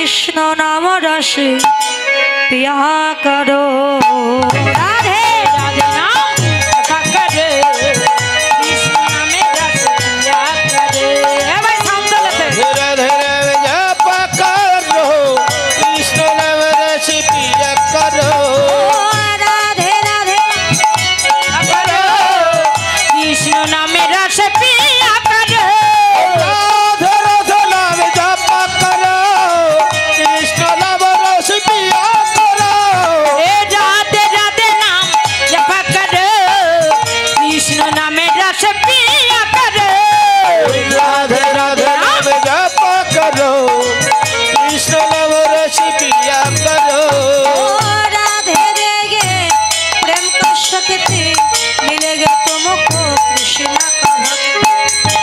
कृष्ण नाम रस पिया करो। राधे राधे नाम जपा करे, कृष्ण नाम रस पिया करे। भाई शांत लेते राधे राधे जपा करो, कृष्ण नाम रस पिया करो। राधे राधे करो, कृष्ण नाम रस पिया करे। राधे राधे नाम जपा करो, कृष्ण नाम रस पिया करो। राधे राधे नाम जपा करे, कृष्ण नाम रस पिया करे। राधे राधे नाम जपा करो, कृष्ण नाम रस पिया करो। राधे देगे प्रेम का शक्ति मिलेगा तुमको कृष्ण का भक्ति।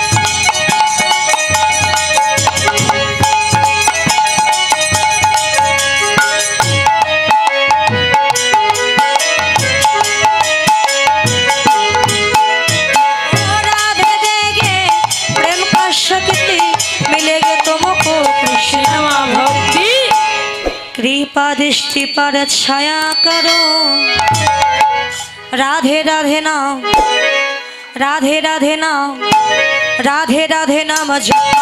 राधे देगे प्रेम का शक्ति मिलेगा तुमको कृष्ण का भक्ति। कृपा दृष्टि पर छाया करो। राधे राधे नाम, राधे राधे नाम, राधे राधे नाम जपा।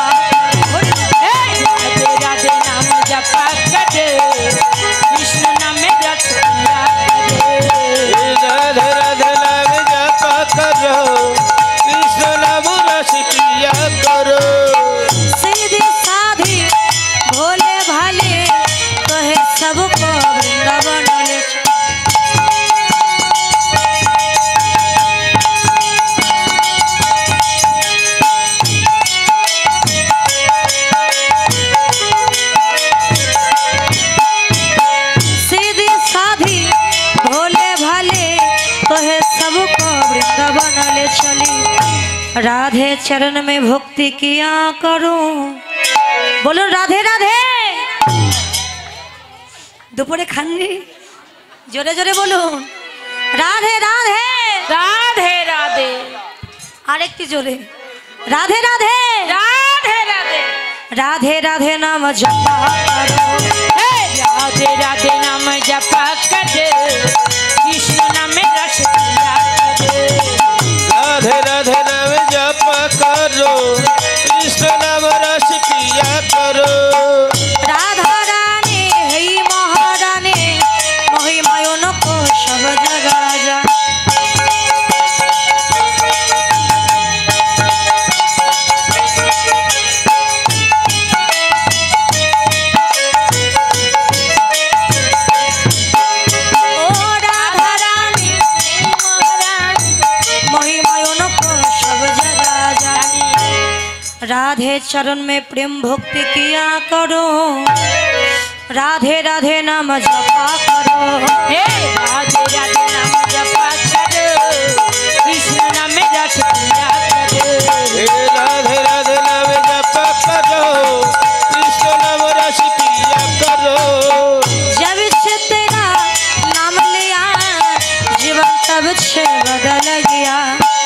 राधे राधे नाम जपा करे, कृष्ण नाम रस पिया करे। राधे राधे नाम जपा करो, कृष्ण नाम रस पिया करो। सीधी साधी भोले भाले कहे सबको वृंदावन ले चल। सीधी साधी भोले भाले कहे सबको वृंदावन ले चली। राधे चरण में भक्ति किया करो। बोलो राधे राधे। दोपहरे खानনি जोरे जोरे बोलুন राधे राधे। राधे राधे আরেকটি জোরে রাধে রাধে। राधे राधे राधे राधे नाम जपा करो। राधे राधे नाम जपा करे, कृष्ण नाम रस पिया करे। राधे राधे नाम जपा करो, कृष्ण नाम रस पिया करो। राधा रानी हे महारानी महिमायों को सब जगा जा। ओ राधा रानी महिमायों को सब जगा जा। राधे चरण में प्रेम भक्ति किया करो। राधे राधे नाम जपा करो। राधे राधे नाम जपा करे, कृष्ण नाम रस पिया करे। राधे राधे नाम जपा करो, कृष्ण नाम रस पिया करो। जब से तेरा नाम लिया जीवन तब से बदल गया।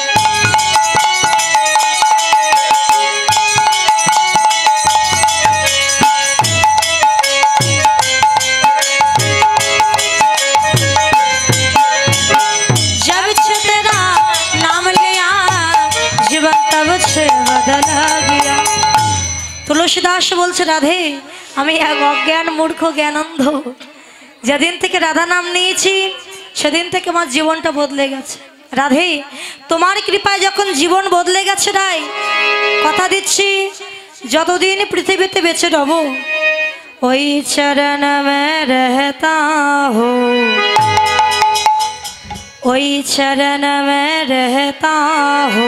जब से तेरा नाम लिया जीवन तब से बदल गया। তুলসীদাস বলছে রাধে আমি এক অজ্ঞান মূর্খ জ্ঞানন্ধ যেদিন থেকে রাধা নাম নিয়েছি সেদিন থেকে আমার জীবনটা বদলে গেছে। রাধে তোমার কৃপায় যখন জীবন বদলে গেছে রাই কথা দিচ্ছি যতদিন পৃথিবীতে বেঁচে রব ওই চরণ মে রহতা হো, ওই চরণ মে রহতা হো।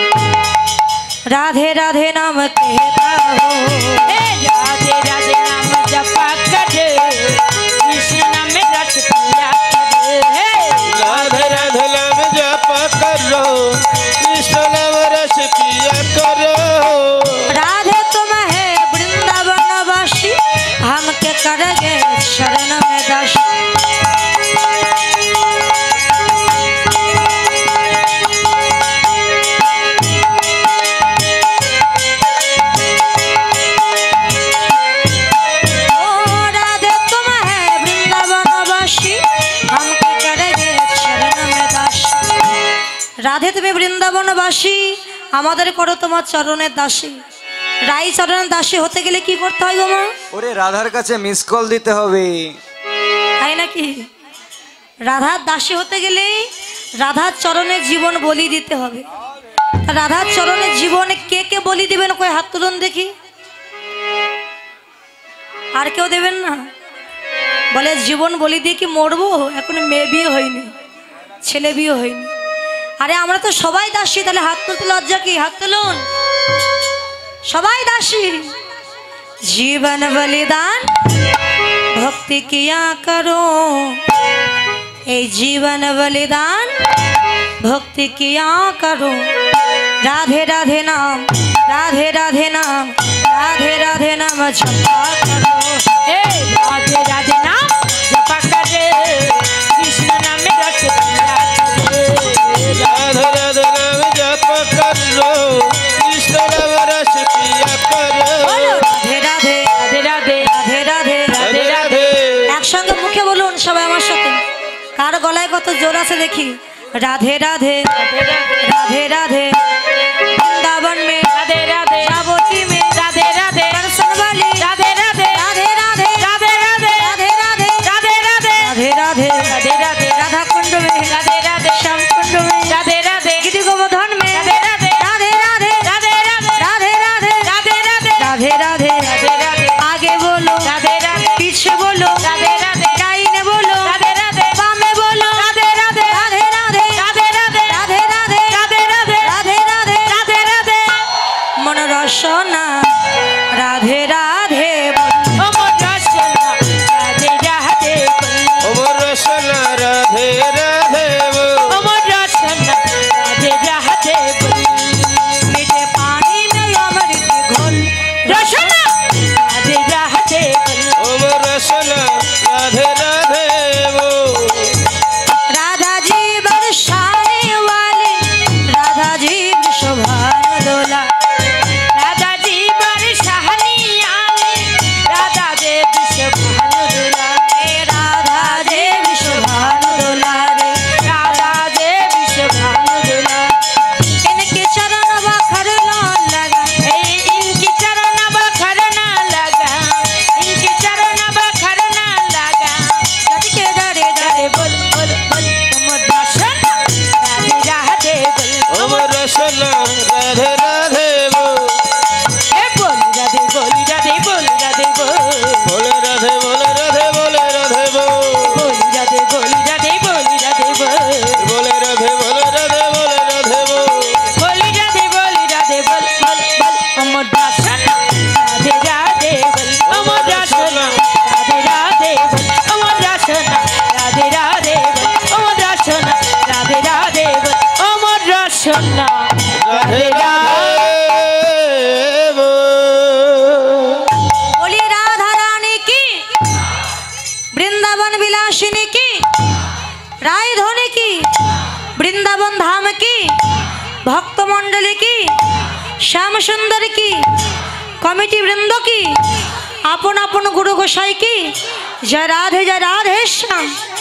राधे राधे नाम कहता हो। राधे राधे नाम जपा करे, कृष्ण नाम रस पिया करे। राधे राधे नाम जपा करो, कृष्ण नाम रस पिया करो। राधे तुम है वृंदावन वासी हम के करेंगे शरण में दास। দাসী আমাদের করো তোমার চরণের দাসী। রাই চরণের দাসী হতে গেলে কি করতে হয় গো মা? ওরে রাধার কাছে মিস কল দিতে হবে। তাই নাকি? রাধার দাসী হতে গেলে রাধার চরণে জীবন বলি দিতে হবে। তা রাধার চরণে জীবনে কে কে বলি দিবেন? কই হাত তুলুন দেখি। আর কেউ দেবেন না? বলে জীবন বলি দিয়ে কি মরবো? এখন মেয়ে বিয়ে হয়নি, ছেলে বিয়ে হয়নি। আরে আমরা তো সবাই দাসী, তাহলে হাত তুলতে লজ্জা কি? হাত তুলুন, সবাই দাসী। জীবন বলিদান भक्ति किया करो, ए जीवन बलिदान भक्ति किया करो। राधे राधे नाम, राधे राधे नाम, राधे राधे नाम जपा करो। ए राधे राधे नाम जपा करे, कृष्ण नाम रस पिया करे। राधे राधे नाम जप करो, कृष्ण नाम रस पिया करो। बोलो राधे राधे, राधे राधे राधे राधे, राधे राधे। একসঙ্গে মুখে বলুন সবাই আমার সাথে। কার গলায় কত জোর আছে দেখি। রাধে রাধে, রাধে রাধে, वृंदावन में राधे राधे, सावती में राधे राधे, दर्शन वाली राधे राधे, राधे राधे, राधे राधे, राधे राधे, राधे राधे, राधे राधे, राधे राधे, राधा कुंड में, राधे राधे, श्याम कुंड में, राधे राधे, गिरि गोवर्धन में, राधे राधे, राधे राधे, राधे राधे, राधे राधे, राधे राधे, राधे राधे, राधे राधे, आगे बोलो राधे राधे, पीछे बोलो, राधे राधे, दाहिने बोलो, राधे राधे, बामे बोलो, राधे राधे, राधे राधे, राधे राधे, राधे राधे, राधे राधे, राधे राधे, राधे राधे। मन रसना राधे राधे ओ मोर रसना राधे राधे बोल। अमर रसना राधे राधे वो, ओ मोर रसना राधे राधे बोल। मीठे पानी में अमृत घोल रसना राधे राधे बोल। अमर रसना राधे राधे वो। राधा जी बरसाने वाले, राधा जी शोभान डोला, राधा जी बरसानी आले, राधा देवी शोभान डोला। राधा देवी शोभान डोला रे, राधा देवी शोभान डोला। इनके चरण बखरना लगा, ए इनकी चरण बखरना लगा, इनकी चरण बखरना लगा। के डरे डरे राधे बोल बोल बोल तुम दर्शन राधे राधे बोल। अमर रसना राधे राधे वो। ए बोल राधे बोल राधे बोल राधे बोल। बोले राधे बोले राधे बोले राधे वो। बोल राधे बोल राधे बोल राधे बोल। बोले राधे बोले राधे बोले राधे वो। बोल राधे बोल राधे बोल बोल बोल तुम दर्शन राधे राधे बोल। तुम दर्शन राधे राधे बोल। तुम दर्शन राधे राधे बोल। तुम दर्शन राधे राधे बोल। तुम दर्शन राधे राधे वो। बोली राधा रानी की, वृंदावन विलासिनी की, राय धोनी की, वृंदावन धाम की, भक्त मंडली की, श्याम सुंदर की, कमिटी वृंद की, अपन अपन गुरु गोसाई की। जय राधे श्याम।